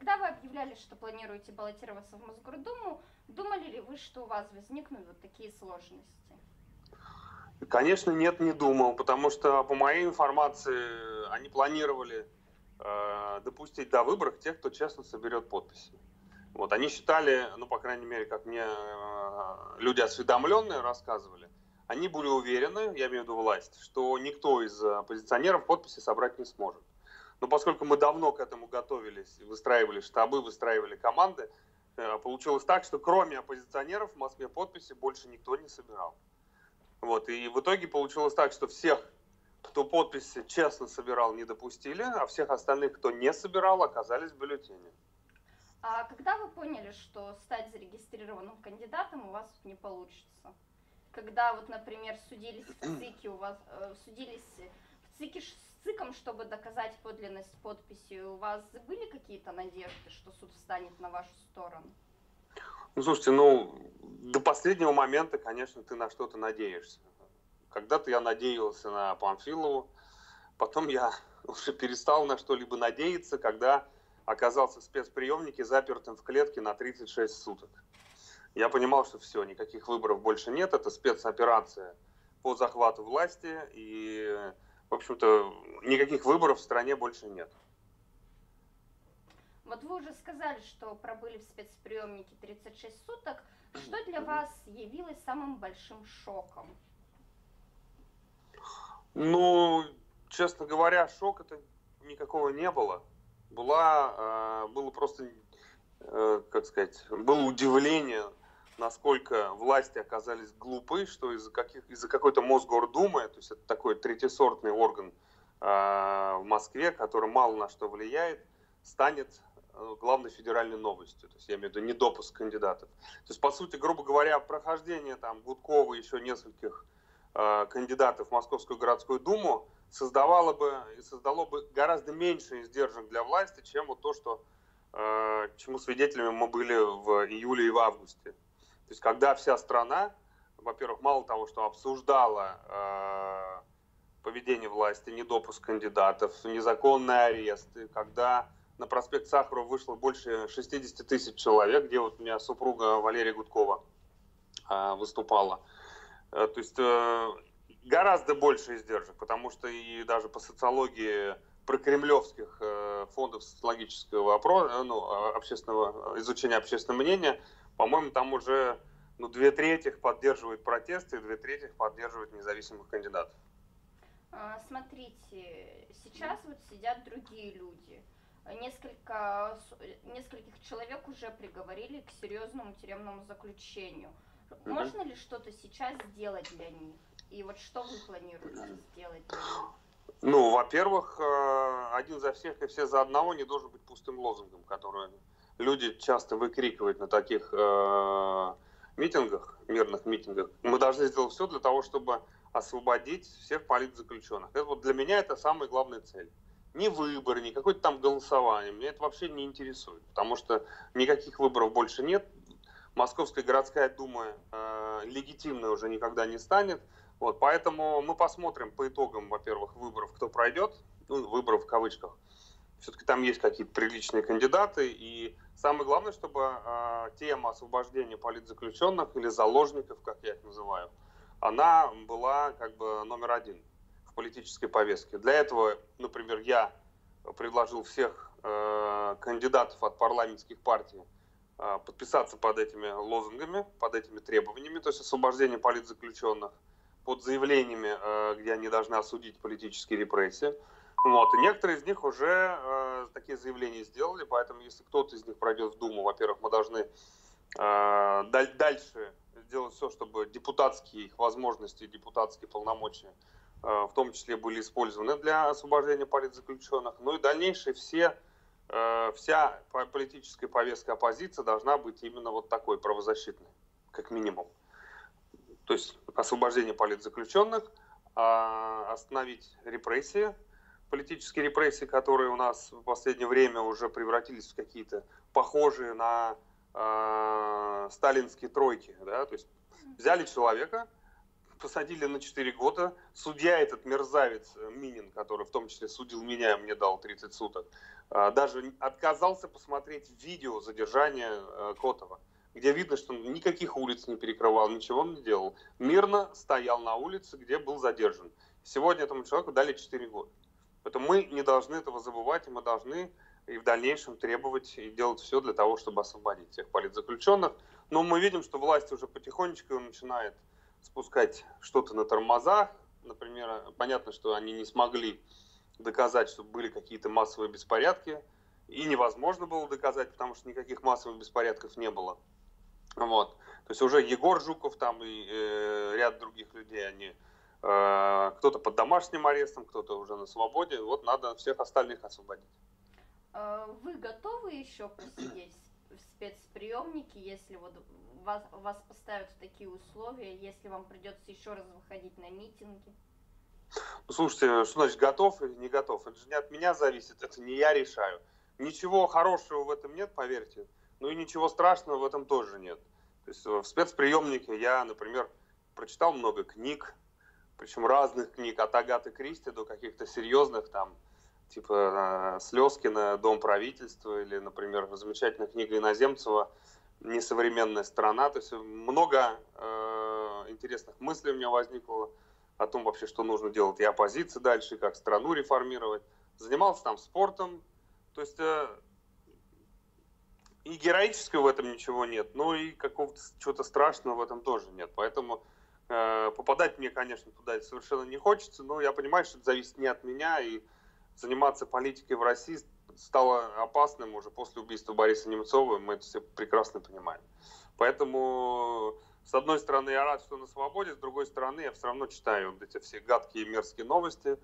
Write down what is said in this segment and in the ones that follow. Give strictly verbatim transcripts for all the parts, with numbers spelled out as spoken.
когда вы объявляли, что планируете баллотироваться в Мосгордуму, думали ли вы, что у вас возникнут вот такие сложности? Конечно, нет, не думал, потому что, по моей информации, они планировали э, допустить до выборов тех, кто честно соберет подписи. Вот, они считали, ну, по крайней мере, как мне э, люди осведомленные рассказывали, они были уверены, я имею в виду власть, что никто из оппозиционеров подписи собрать не сможет. Но поскольку мы давно к этому готовились, выстраивали штабы, выстраивали команды, э, получилось так, что кроме оппозиционеров в Москве подписи больше никто не собирал. Вот, и в итоге получилось так, что всех, кто подписи честно собирал, не допустили, а всех остальных, кто не собирал, оказались в бюллетене. А когда вы поняли, что стать зарегистрированным кандидатом у вас не получится? Когда вот, например, судились в ЦИКе, у вас э, судились в ЦИКе с ЦИКом, чтобы доказать подлинность подписи, у вас были какие-то надежды, что суд встанет на вашу сторону? Ну, слушайте, ну, до последнего момента, конечно, ты на что-то надеешься. Когда-то я надеялся на Памфилову, потом я уже перестал на что-либо надеяться, когда оказался в спецприемнике, запертым в клетке на тридцать шесть суток. Я понимал, что все, никаких выборов больше нет, это спецоперация по захвату власти, и, в общем-то, никаких выборов в стране больше нет. Вот вы уже сказали, что пробыли в спецприемнике тридцать шесть суток. Что для вас явилось самым большим шоком? Ну, честно говоря, шока-то никакого не было. Была, было просто, как сказать, было удивление, насколько власти оказались глупы, что из-за каких, из-за какой-то Мосгордумы, то есть это такой третьесортный орган в Москве, который мало на что влияет, станет главной федеральной новостью. То есть я имею в виду недопуск кандидатов. То есть, по сути, грубо говоря, прохождение там Гудкова и еще нескольких э, кандидатов в Московскую городскую думу создавало бы и создало бы гораздо меньше издержек для власти, чем вот то, что, э, чему свидетелями мы были в июле и в августе. То есть когда вся страна, во-первых, мало того, что обсуждала э, поведение власти, недопуск кандидатов, незаконные аресты, когда на проспект Сахарова вышло больше шестьдесят тысяч человек, где вот у меня супруга Валерия Гудкова э, выступала. Э, то есть э, гораздо больше издержек, потому что и даже по социологии прокремлевских э, фондов социологического опроса, ну, общественного, изучения общественного мнения, по-моему, там уже ну, две трети поддерживают протесты, и две трети поддерживают независимых кандидатов. Смотрите, сейчас вот сидят другие люди. Несколько, нескольких человек уже приговорили к серьезному тюремному заключению. Mm-hmm. Можно ли что-то сейчас сделать для них? И вот что вы планируете сделать для них? Ну, во-первых, один за всех и все за одного не должен быть пустым лозунгом, который люди часто выкрикивают на таких э, митингах, мирных митингах. Мы должны сделать все для того, чтобы освободить всех политзаключенных. Это вот для меня это самая главная цель. Ни выборы, ни какое-то там голосование. Меня это вообще не интересует, потому что никаких выборов больше нет. Московская городская дума э, легитимной уже никогда не станет. Вот, поэтому мы посмотрим по итогам, во-первых, выборов, кто пройдет. Ну, выборов в кавычках. Все-таки там есть какие-то приличные кандидаты. И самое главное, чтобы э, тема освобождения политзаключенных или заложников, как я их называю, она была как бы номер один в политической повестке. Для этого, например, я предложил всех э, кандидатов от парламентских партий э, подписаться под этими лозунгами, под этими требованиями, то есть освобождение политзаключенных, под заявлениями, э, где они должны осудить политические репрессии. Вот. И некоторые из них уже э, такие заявления сделали, поэтому если кто-то из них пройдет в Думу, во-первых, мы должны э, дальше сделать все, чтобы депутатские их возможности, депутатские полномочия в том числе были использованы для освобождения политзаключенных. Ну и дальнейшие все, вся политическая повестка оппозиции должна быть именно вот такой, правозащитной, как минимум. То есть освобождение политзаключенных, остановить репрессии, политические репрессии, которые у нас в последнее время уже превратились в какие-то похожие на сталинские тройки. Да? То есть взяли человека, посадили на четыре года. Судья этот мерзавец Минин, который в том числе судил меня, мне дал тридцать суток, даже отказался посмотреть видео задержания Котова, где видно, что он никаких улиц не перекрывал, ничего он не делал. Мирно стоял на улице, где был задержан. Сегодня этому человеку дали четыре года. Поэтому мы не должны этого забывать, и мы должны и в дальнейшем требовать и делать все для того, чтобы освободить всех политзаключенных. Но мы видим, что власть уже потихонечку начинает спускать что-то на тормозах. Например, понятно, что они не смогли доказать, что были какие-то массовые беспорядки. И невозможно было доказать, потому что никаких массовых беспорядков не было. Вот. То есть уже Егор Жуков там и э, ряд других людей, они э, кто-то под домашним арестом, кто-то уже на свободе. Вот надо всех остальных освободить. Вы готовы еще посидеть в спецприемнике, если вот вас, вас поставят в такие условия, если вам придется еще раз выходить на митинги? Ну, слушайте, что значит готов или не готов? Это же не от меня зависит, это не я решаю. Ничего хорошего в этом нет, поверьте. Ну и ничего страшного в этом тоже нет. То есть в спецприемнике я, например, прочитал много книг, причем разных книг, от Агаты Кристи до каких-то серьезных, там, типа Слезкина «Дом правительства» или, например, замечательная книга Иноземцева «Несовременная страна». То есть много э, интересных мыслей у меня возникло о том вообще, что нужно делать и оппозиции дальше, и как страну реформировать. Занимался там спортом. То есть э, и героического в этом ничего нет, но и какого-то чего-то страшного в этом тоже нет. Поэтому э, попадать мне, конечно, туда совершенно не хочется, но я понимаю, что это зависит не от меня, и заниматься политикой в России стало опасным уже после убийства Бориса Немцова, мы это все прекрасно понимаем. Поэтому, с одной стороны, я рад, что на свободе, с другой стороны, я все равно читаю вот эти все гадкие и мерзкие новости,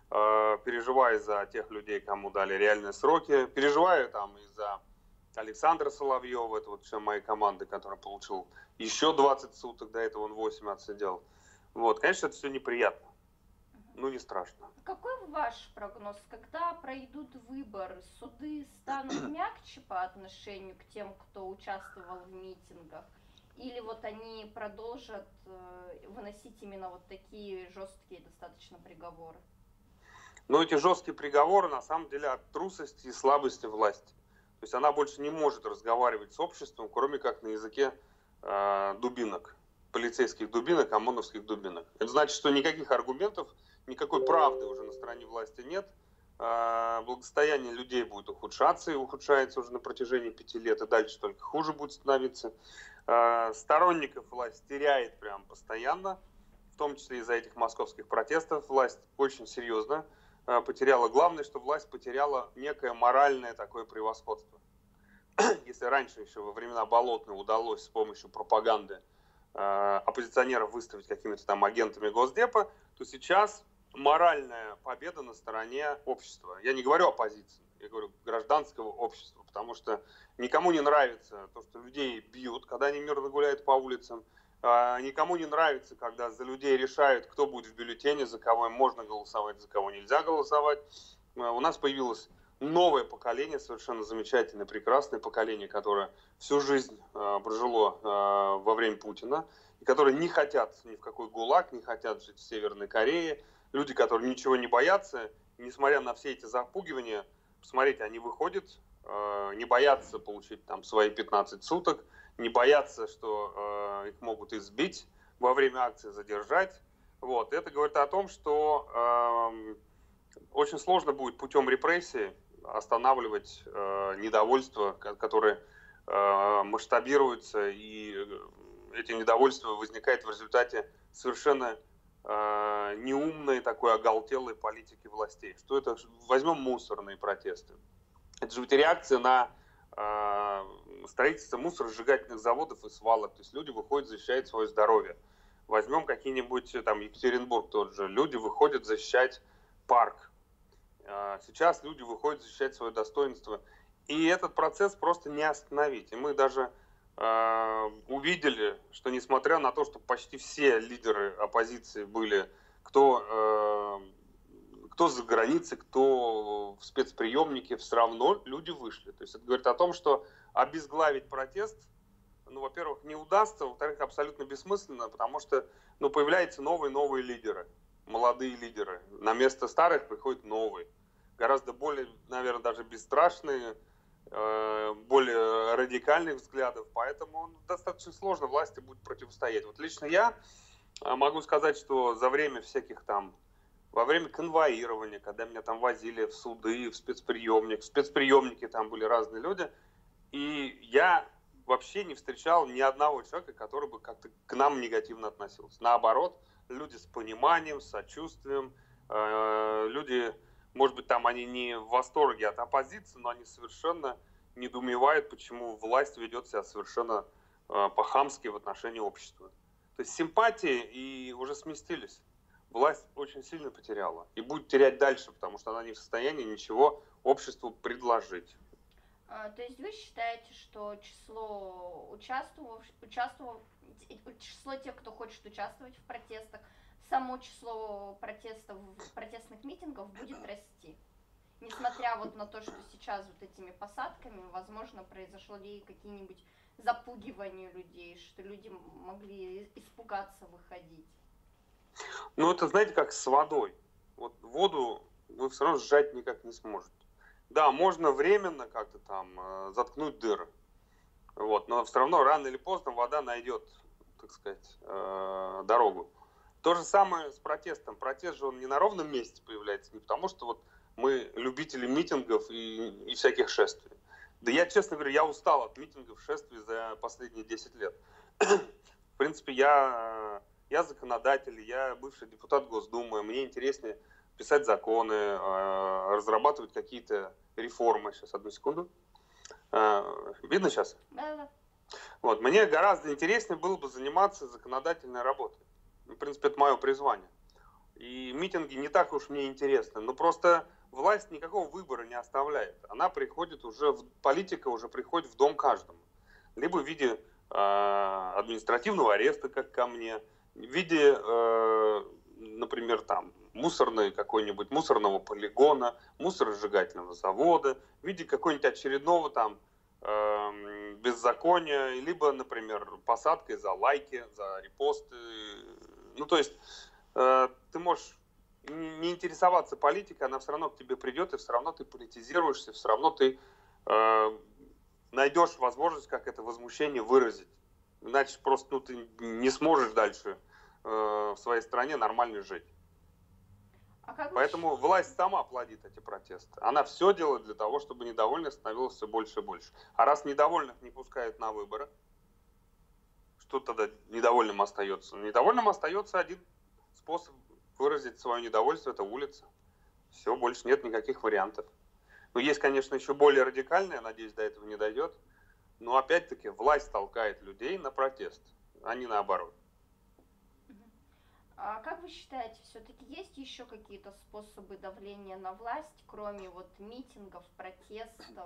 э, переживаю за тех людей, кому дали реальные сроки, переживаю там из-за Александра Соловьева, это вот член моей команды, который получил еще двадцать суток, до этого он восемь отсидел. Вот, конечно, это все неприятно. Ну, не страшно. Какой ваш прогноз? Когда пройдут выборы, суды станут мягче по отношению к тем, кто участвовал в митингах? Или вот они продолжат э, выносить именно вот такие жесткие достаточно приговоры? Ну, эти жесткие приговоры, на самом деле, от трусости и слабости власти. То есть она больше не может разговаривать с обществом, кроме как на языке э, дубинок. Полицейских дубинок, ОМОНовских дубинок. Это значит, что никаких аргументов, никакой правды уже на стороне власти нет. Благосостояние людей будет ухудшаться и ухудшается уже на протяжении пяти лет, и дальше только хуже будет становиться. Сторонников власть теряет прям постоянно, в том числе из-за этих московских протестов. Власть очень серьезно потеряла. Главное, что власть потеряла некое моральное такое превосходство. Если раньше еще во времена Болотной удалось с помощью пропаганды оппозиционеров выставить какими-то там агентами Госдепа, то сейчас моральная победа на стороне общества. Я не говорю оппозиции, я говорю гражданского общества, потому что никому не нравится то, что людей бьют, когда они мирно гуляют по улицам, никому не нравится, когда за людей решают, кто будет в бюллетене, за кого им можно голосовать, за кого нельзя голосовать. У нас появилось новое поколение, совершенно замечательное, прекрасное поколение, которое всю жизнь э, прожило э, во время Путина, и которые не хотят ни в какой ГУЛАГ, не хотят жить в Северной Корее. Люди, которые ничего не боятся, несмотря на все эти запугивания, посмотрите, они выходят, э, не боятся получить там свои пятнадцать суток, не боятся, что э, их могут избить во время акции, задержать. Вот. Это говорит о том, что э, очень сложно будет путем репрессий останавливать э, недовольство, которое э, масштабируется, и эти недовольства возникают в результате совершенно э, неумной такой оголтелой политики властей. Что это? Возьмем мусорные протесты. Это же ведь реакция на э, строительство мусоросжигательных заводов и свалок. То есть люди выходят, защищать свое здоровье. Возьмем какие-нибудь, там, Екатеринбург тот же. Люди выходят защищать парк. Сейчас люди выходят защищать свое достоинство. И этот процесс просто не остановить. И мы даже э, увидели, что несмотря на то, что почти все лидеры оппозиции были, кто, э, кто за границей, кто в спецприемнике, все равно люди вышли. То есть это говорит о том, что обезглавить протест ну, во-первых, не удастся, во-вторых, абсолютно бессмысленно, потому что, ну, появляются новые-новые лидеры, молодые лидеры. На место старых приходят новые, гораздо более, наверное, даже бесстрашные, э, более радикальных взглядов, поэтому ну, достаточно сложно власти будет противостоять. Вот лично я могу сказать, что за время всяких там, во время конвоирования, когда меня там возили в суды, в спецприемник, в спецприемнике там были разные люди, и я вообще не встречал ни одного человека, который бы как-то к нам негативно относился. Наоборот, люди с пониманием, с сочувствием, э, люди, может быть, там они не в восторге от оппозиции, но они совершенно недоумевают, почему власть ведет себя совершенно э, по-хамски в отношении общества. То есть симпатии и уже сместились. Власть очень сильно потеряла и будет терять дальше, потому что она не в состоянии ничего обществу предложить. То есть вы считаете, что число участвовав, участвовав, число тех, кто хочет участвовать в протестах, само число протестов, протестных митингов будет расти? Несмотря вот на то, что сейчас вот этими посадками, возможно, произошло ли какие-нибудь запугивания людей, что люди могли испугаться выходить? Ну, это, знаете, как с водой. Вот воду вы все равно сжать никак не сможете. Да, можно временно как-то там э, заткнуть дыры, вот, но все равно рано или поздно вода найдет, так сказать, э, дорогу. То же самое с протестом. Протест же он не на ровном месте появляется, не потому что вот мы любители митингов и, и всяких шествий. Да я, честно говоря, я устал от митингов, шествий за последние десять лет. В принципе, я, я законодатель, я бывший депутат Госдумы, мне интереснее писать законы, разрабатывать какие-то реформы. Сейчас, одну секунду. Видно сейчас? Да, да. Вот, мне гораздо интереснее было бы заниматься законодательной работой. В принципе, это мое призвание. И митинги не так уж мне интересны. Но просто власть никакого выбора не оставляет. Она приходит уже, в, политика уже приходит в дом каждому. Либо в виде э, административного ареста, как ко мне, в виде, э, например, там, мусорной какой-нибудь, мусорного полигона, мусоросжигательного завода, в виде какой-нибудь очередного там э, беззакония, либо, например, посадкой за лайки, за репосты. Ну, то есть э, ты можешь не интересоваться политикой, она все равно к тебе придет, и все равно ты политизируешься, все равно ты э, найдешь возможность, как это возмущение выразить. Иначе просто ну, ты не сможешь дальше э, в своей стране нормально жить. А как Поэтому вы... власть сама плодит эти протесты. Она все делает для того, чтобы недовольных становилось все больше и больше. А раз недовольных не пускают на выборы, что тогда недовольным остается? Недовольным остается один способ выразить свое недовольство – это улица. Все, больше нет никаких вариантов. Но есть, конечно, еще более радикальные, надеюсь, до этого не дойдет. Но опять-таки власть толкает людей на протест, а не наоборот. А как вы считаете, все-таки есть еще какие-то способы давления на власть, кроме вот митингов, протестов?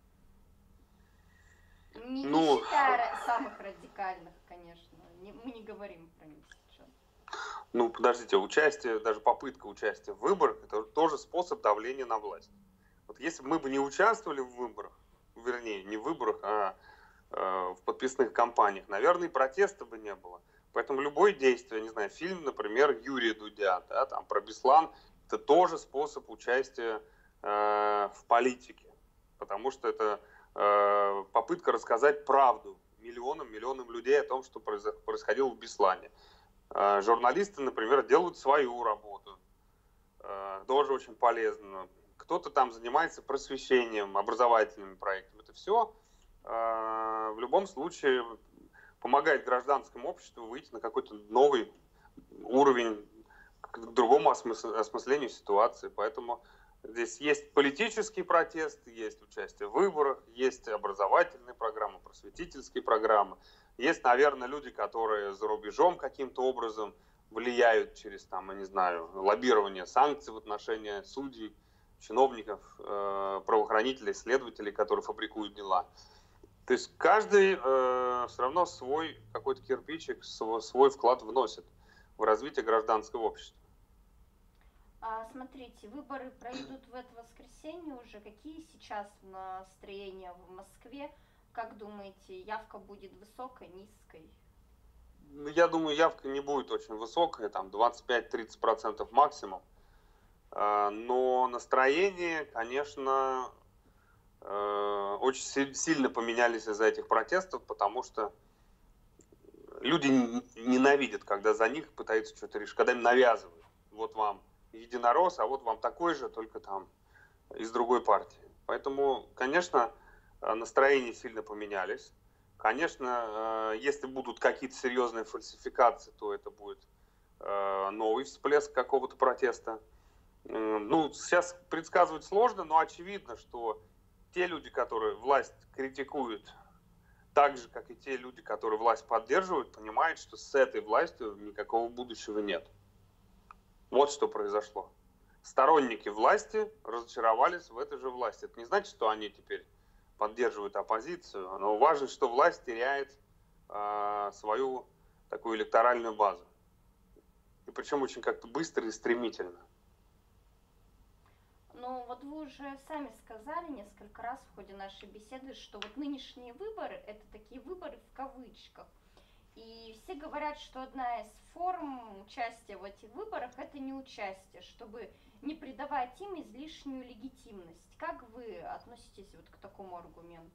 Не, ну, не считая самых радикальных, конечно. Не, мы не говорим про них сейчас. Ну, подождите, участие, даже попытка участия в выборах, это тоже способ давления на власть. Вот если бы мы бы не участвовали в выборах, вернее, не в выборах, а э, в подписных кампаниях, наверное, и протеста бы не было. Поэтому любое действие, не знаю, фильм, например, Юрия Дудя, да, там, про Беслан, это тоже способ участия э, в политике. Потому что это э, попытка рассказать правду миллионам, миллионам людей о том, что происходило в Беслане. Э, журналисты, например, делают свою работу. Э, тоже очень полезно. Кто-то там занимается просвещением, образовательными проектами. Это все э, в любом случае помогает гражданскому обществу выйти на какой-то новый уровень, к другому осмыслению ситуации. Поэтому здесь есть политический протест, есть участие в выборах, есть образовательные программы, просветительские программы. Есть, наверное, люди, которые за рубежом каким-то образом влияют через, там, я не знаю, лоббирование санкций в отношении судей, чиновников, правоохранителей, следователей, которые фабрикуют дела. То есть каждый э, все равно свой какой-то кирпичик, свой, свой вклад вносит в развитие гражданского общества. А, смотрите, выборы пройдут в это воскресенье уже. Какие сейчас настроения в Москве? Как думаете, явка будет высокой, низкой? Я думаю, явка не будет очень высокая, там двадцать пять - тридцать процентов максимум. Но настроение, конечно, очень сильно поменялись из-за этих протестов, потому что люди ненавидят, когда за них пытаются что-то решить, когда им навязывают. Вот вам единорос, а вот вам такой же, только там из другой партии. Поэтому, конечно, настроения сильно поменялись. Конечно, если будут какие-то серьезные фальсификации, то это будет новый всплеск какого-то протеста. Ну, сейчас предсказывать сложно, но очевидно, что те люди, которые власть критикуют, так же, как и те люди, которые власть поддерживают, понимают, что с этой властью никакого будущего нет. Вот что произошло. Сторонники власти разочаровались в этой же власти. Это не значит, что они теперь поддерживают оппозицию, но важно, что власть теряет э, свою такую электоральную базу. И причем очень как-то быстро и стремительно. Ну, вот вы уже сами сказали несколько раз в ходе нашей беседы, что вот нынешние выборы – это такие выборы в кавычках. И все говорят, что одна из форм участия в этих выборах – это не участие, чтобы не придавать им излишнюю легитимность. Как вы относитесь вот к такому аргументу?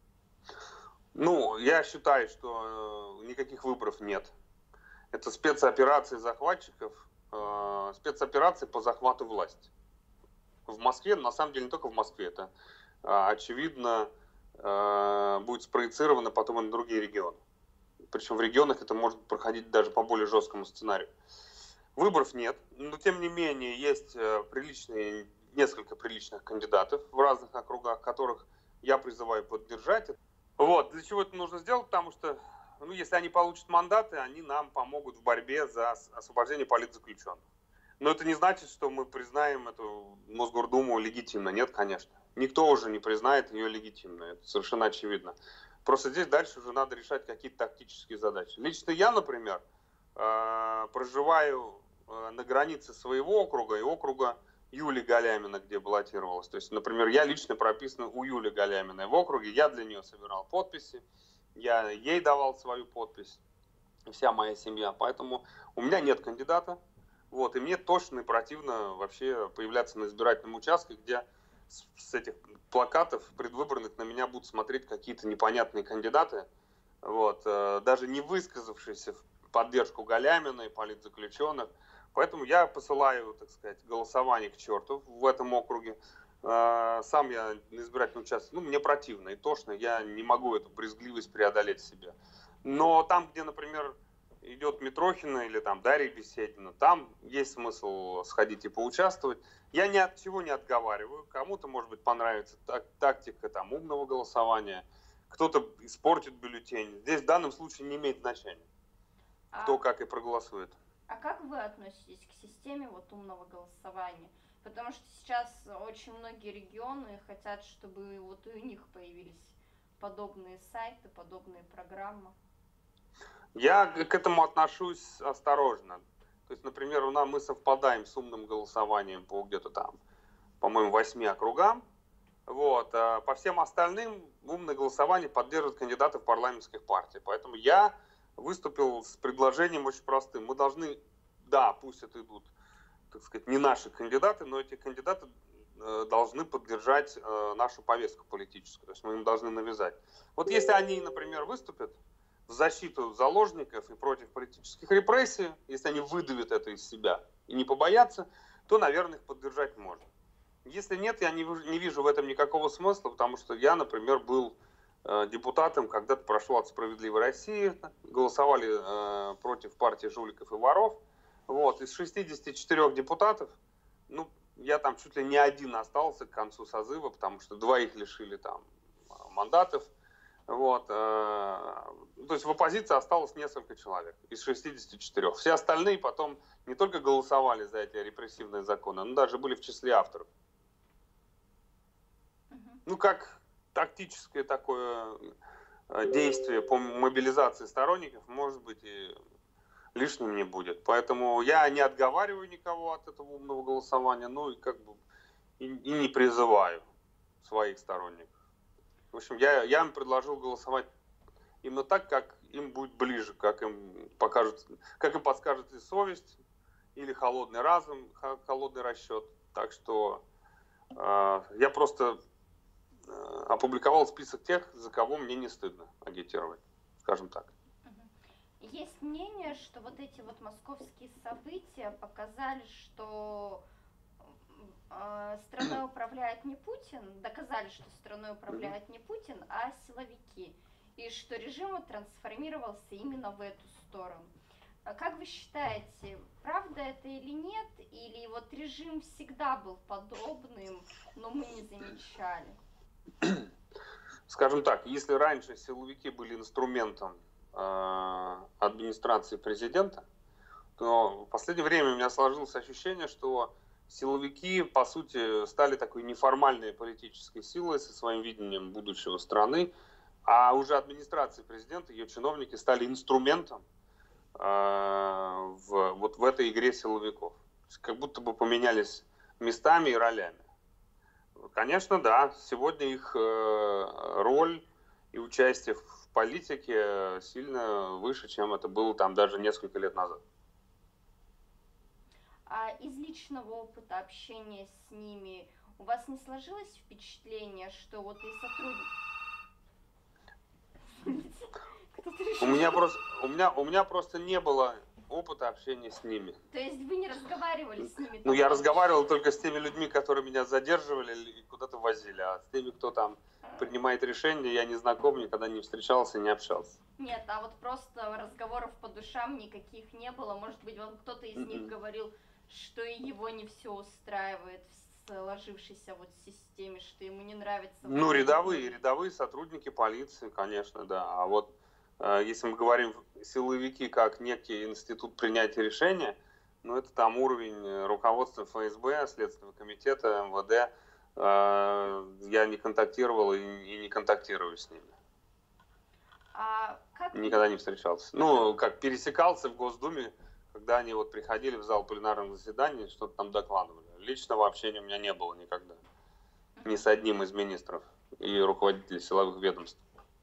Ну, я считаю, что никаких выборов нет. Это спецоперации захватчиков, э, спецоперации по захвату власти. В Москве, на самом деле не только в Москве, это очевидно будет спроецировано потом и на другие регионы. Причем в регионах это может проходить даже по более жесткому сценарию. Выборов нет, но тем не менее есть приличные, несколько приличных кандидатов в разных округах, которых я призываю поддержать. Вот. Для чего это нужно сделать? Потому что, ну, если они получат мандаты, они нам помогут в борьбе за освобождение политзаключенных. Но это не значит, что мы признаем эту Мосгордуму легитимно. Нет, конечно. Никто уже не признает ее легитимной. Это совершенно очевидно. Просто здесь дальше уже надо решать какие-то тактические задачи. Лично я, например, проживаю на границе своего округа и округа Юли Галяминой, где баллотировалась. То есть, например, я лично прописан у Юли Галяминой в округе. Я для нее собирал подписи. Я ей давал свою подпись. Вся моя семья. Поэтому у меня нет кандидата. Вот, и мне тошно и противно вообще появляться на избирательном участке, где с, с этих плакатов предвыборных на меня будут смотреть какие-то непонятные кандидаты, вот, э, даже не высказавшиеся в поддержку Галяминой, политзаключенных. Поэтому я посылаю, так сказать, голосование к черту в этом округе. Э, сам я на избирательном участке, ну, мне противно и тошно, я не могу эту брезгливость преодолеть в себе. Но там, где, например, идет Митрохина или там Дарья Беседина, там есть смысл сходить и поучаствовать. Я ни от чего не отговариваю. Кому-то, может быть, понравится так, тактика там, умного голосования, кто-то испортит бюллетень. Здесь в данном случае не имеет значения, кто а, как и проголосует. А как вы относитесь к системе вот, умного голосования? Потому что сейчас очень многие регионы хотят, чтобы вот у них появились подобные сайты, подобные программы. Я к этому отношусь осторожно. То есть, например, у нас мы совпадаем с умным голосованием по где-то там, по-моему, восьми округам. Вот. А по всем остальным умное голосование поддерживает кандидатов парламентских партий. Поэтому я выступил с предложением очень простым. Мы должны, да, пусть это идут, так сказать, не наши кандидаты, но эти кандидаты должны поддержать нашу повестку политическую. То есть мы им должны навязать. Вот если они, например, выступят в защиту заложников и против политических репрессий, если они выдавят это из себя и не побоятся, то, наверное, их поддержать можно. Если нет, я не, не вижу в этом никакого смысла, потому что я, например, был э, депутатом, когда-то прошел от «Справедливой России», голосовали э, против партии жуликов и воров. Вот, из шестидесяти четырёх депутатов, ну, я там чуть ли не один остался к концу созыва, потому что двоих лишили там мандатов. Вот, э, то есть в оппозиции осталось несколько человек из шестидесяти четырёх. Все остальные потом не только голосовали за эти репрессивные законы, но даже были в числе авторов. Ну, как тактическое такое действие по мобилизации сторонников, может быть, и лишним не будет. Поэтому я не отговариваю никого от этого умного голосования, ну и как бы и, и не призываю своих сторонников. общем, я, я им предложил голосовать именно так, как им будет ближе, как им покажут, как им подскажет и совесть, или холодный разум, холодный расчет. Так что э, я просто э, опубликовал список тех, за кого мне не стыдно агитировать, скажем так. Есть мнение, что вот эти вот московские события показали, что э, страной управляет не Путин, доказали, что страной управляет не Путин, а силовики, и что режим трансформировался именно в эту сторону. Как вы считаете, правда это или нет, или вот режим всегда был подобным, но мы не замечали? Скажем так, если раньше силовики были инструментом э, администрации президента, то в последнее время у меня сложилось ощущение, что силовики, по сути, стали такой неформальной политической силой со своим видением будущего страны, а уже администрация президента, ее чиновники стали инструментом в, вот в этой игре силовиков. Как будто бы поменялись местами и ролями. Конечно, да, сегодня их роль и участие в политике сильно выше, чем это было там даже несколько лет назад. А из личного опыта общения с ними у вас не сложилось впечатление, что вот и сотрудники... У меня, просто, у, меня, у меня просто не было опыта общения с ними. То есть вы не разговаривали с ними? Ну, я разговаривал только с теми людьми, которые меня задерживали и куда-то возили. А с теми, кто там принимает решения, я не знаком, никогда не встречался, не общался. Нет, а вот просто разговоров по душам никаких не было. Может быть, вам кто-то из mm-hmm. них говорил, что и его не все устраивает в сложившейся вот системе, что ему не нравится... Ну, рядовые, рядовые сотрудники полиции, конечно, да. А вот если мы говорим силовики как некий институт принятия решения, ну это там уровень руководства эф эс бэ, Следственного комитета, эм вэ дэ. Я не контактировал и не контактирую с ними. А как... Никогда не встречался. Ну, как пересекался в Госдуме, когда они вот приходили в зал пленарных заседаний, что-то там докладывали. Личного общения у меня не было никогда. Ни с одним из министров и руководителей силовых ведомств.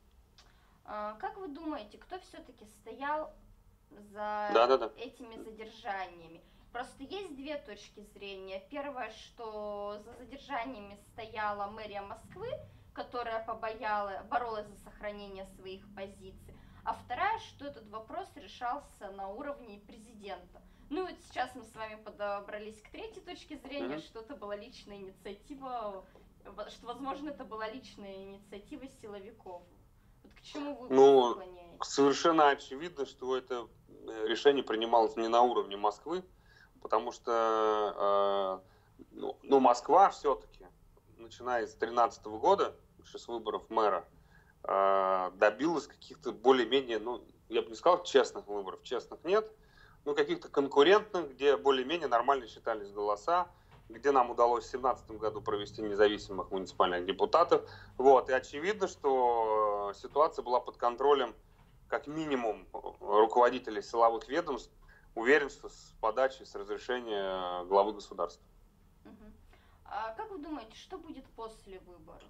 Как вы думаете, кто все-таки стоял за да, да, да. этими задержаниями? Просто есть две точки зрения. Первое, что за задержаниями стояла мэрия Москвы, которая побояла, боролась за сохранение своих позиций. А вторая, что этот вопрос решался на уровне президента. Ну и вот сейчас мы с вами подобрались к третьей точке зрения, mm-hmm. что это была личная инициатива, что, возможно, это была личная инициатива силовиков. Вот к чему вы ну, склоняетесь? Совершенно очевидно, что это решение принималось не на уровне Москвы, потому что э, ну, ну, Москва все-таки, начиная с две тысячи тринадцатого года, с выборов мэра, э, добилась каких-то более-менее, ну, я бы не сказал честных выборов, честных нет, но каких-то конкурентных, где более-менее нормально считались голоса, где нам удалось в две тысячи семнадцатом году провести независимых муниципальных депутатов. Вот. И очевидно, что ситуация была под контролем как минимум руководителей силовых ведомств, уверенства с подачи, с разрешения главы государства. Угу. А как вы думаете, что будет после выборов?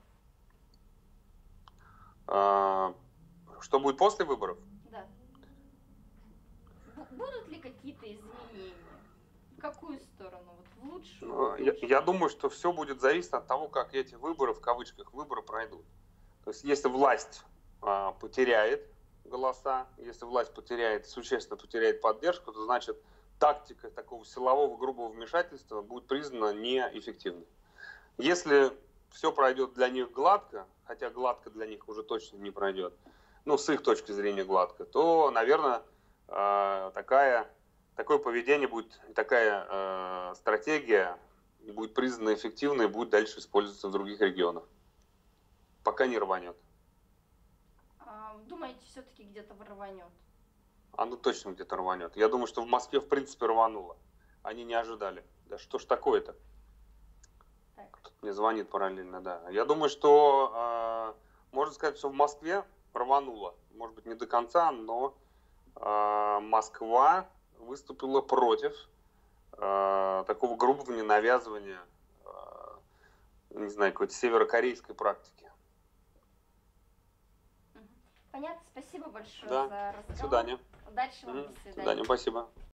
А, что будет после выборов? Да. Будут ли какие-то изменения? В какую сторону? Вот в лучшую? В лучшую? Я, я думаю, что все будет зависеть от того, как эти выборы, в кавычках, выборы пройдут. То есть, если власть а, потеряет голоса, если власть потеряет, существенно потеряет поддержку, то значит тактика такого силового грубого вмешательства будет признана неэффективной. Если все пройдет для них гладко, хотя гладко для них уже точно не пройдет, ну, с их точки зрения гладко, то, наверное, э, такая, такое поведение будет, такая э, стратегия будет признана эффективной и будет дальше использоваться в других регионах, пока не рванет. Думаете, все-таки где-то рванет? Оно точно где-то рванет. Я думаю, что в Москве в принципе рвануло. Они не ожидали. Да что ж такое-то? Кто-то мне звонит параллельно, да. Я думаю, что э, можно сказать, что в Москве рвануло. Может быть, не до конца, но э, Москва выступила против э, такого грубого ненавязывания, э, не знаю, какой-то северокорейской практики. Понятно, спасибо большое Да. за До разговор. свидания. Удачи вам, Мгм. до До свидания. свидания, спасибо.